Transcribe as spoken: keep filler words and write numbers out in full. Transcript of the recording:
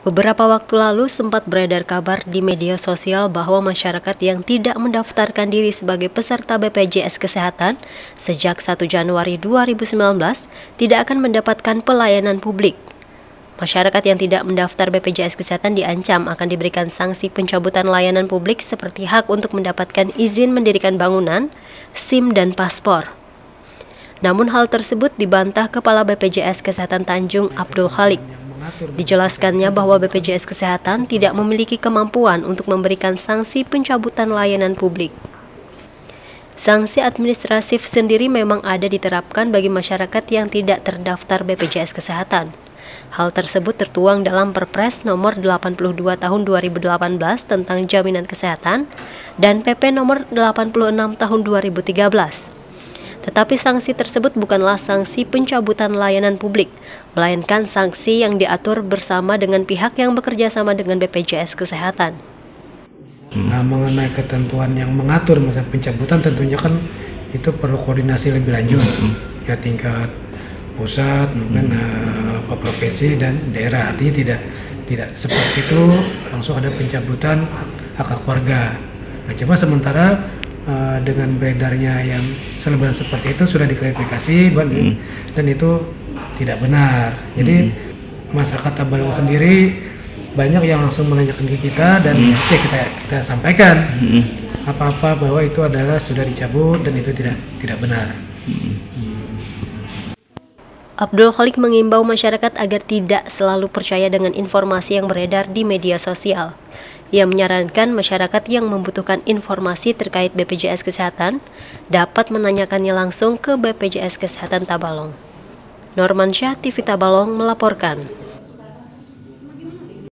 Beberapa waktu lalu sempat beredar kabar di media sosial bahwa masyarakat yang tidak mendaftarkan diri sebagai peserta B P J S Kesehatan sejak satu Januari dua ribu sembilan belas tidak akan mendapatkan pelayanan publik. Masyarakat yang tidak mendaftar B P J S Kesehatan diancam akan diberikan sanksi pencabutan layanan publik seperti hak untuk mendapatkan izin mendirikan bangunan, SIM, dan paspor. Namun hal tersebut dibantah Kepala B P J S Kesehatan Tanjung, Abdul Khalik. Dijelaskannya bahwa B P J S Kesehatan tidak memiliki kemampuan untuk memberikan sanksi pencabutan layanan publik. Sanksi administratif sendiri memang ada diterapkan bagi masyarakat yang tidak terdaftar B P J S Kesehatan. Hal tersebut tertuang dalam Perpres nomor delapan puluh dua tahun dua ribu delapan belas tentang jaminan kesehatan dan P P nomor delapan puluh enam tahun dua ribu tiga belas. Tetapi sanksi tersebut bukanlah sanksi pencabutan layanan publik, melainkan sanksi yang diatur bersama dengan pihak yang bekerja sama dengan B P J S Kesehatan. Nah, mengenai ketentuan yang mengatur masa pencabutan tentunya kan itu perlu koordinasi lebih lanjut ya tingkat pusat, mungkin uh, provinsi dan daerah. Artinya tidak tidak seperti itu langsung ada pencabutan hak hak warga. Nah, cuma sementara Uh, dengan beredarnya yang selebaran seperti itu sudah diklarifikasi hmm. dan itu tidak benar. Jadi hmm. masyarakat Tabalong sendiri banyak yang langsung menanyakan ke kita dan hmm. ya kita kita sampaikan hmm. apa-apa bahwa itu adalah sudah dicabut dan itu tidak tidak benar. Hmm. Abdul Khalik mengimbau masyarakat agar tidak selalu percaya dengan informasi yang beredar di media sosial. Ia menyarankan masyarakat yang membutuhkan informasi terkait B P J S Kesehatan dapat menanyakannya langsung ke B P J S Kesehatan Tabalong. Norman Syah, T V Tabalong melaporkan.